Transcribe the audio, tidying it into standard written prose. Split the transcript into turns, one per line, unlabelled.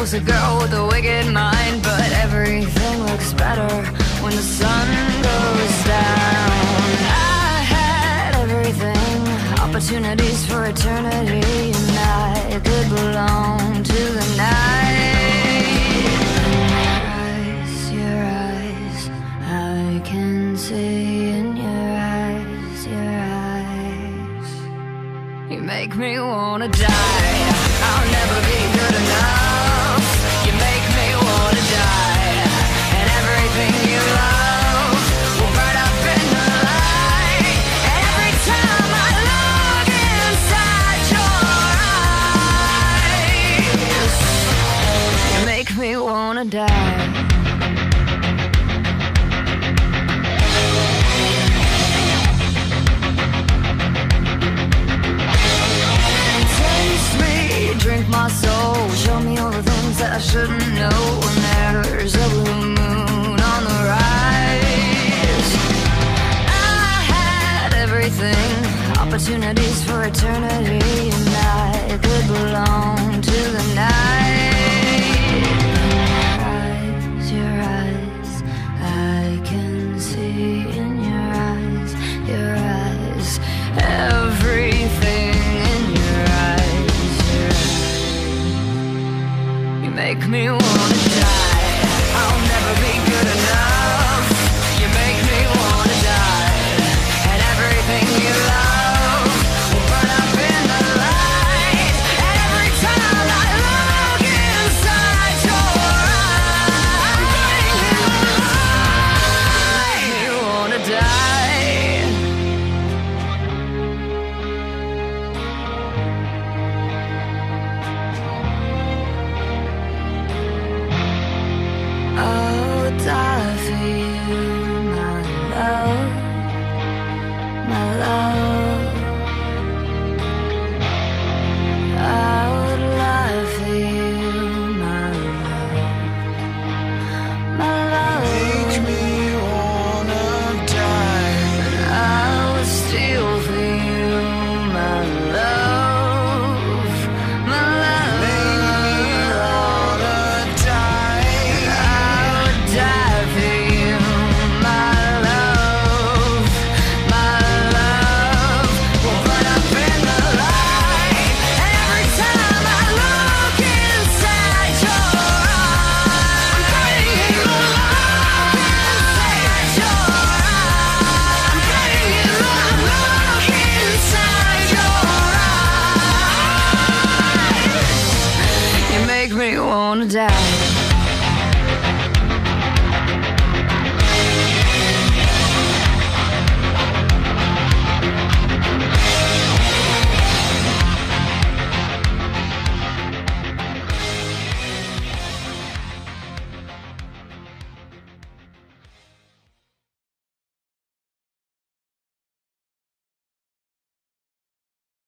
just a girl with a wicked mind, but everything looks better when the sun goes down. I had everything, opportunities for eternity, and I could belong to the night. Your eyes, I can see in your eyes, you make me wanna die. I'll never be good enough. You make me wanna die. And everything you love will burn up in the light. And every time I look inside your eyes, you make me wanna die. Drink my soul, show me all the things that I shouldn't know. When there's a blue moon on the rise, I had everything, opportunities for eternity, and I could belong to the night. Your eyes, I can see in your eyes, everything in your eyes. Make me wanna die. I'll never be good enough. You make me wanna die. And everything you love will burn up in the light. And every time I look inside your eyes, you make me wanna die. Die for you, my love, my love. I would lie for you, my love, my love. Make me wanna die. I would steal for you, my love, my love. Make me wanna die. Die for you, my love, my love will burn up in the light. And every time I look inside your eyes, I'm crying in the look inside your eyes. I'm crying in the look inside your eyes. You make me wanna die.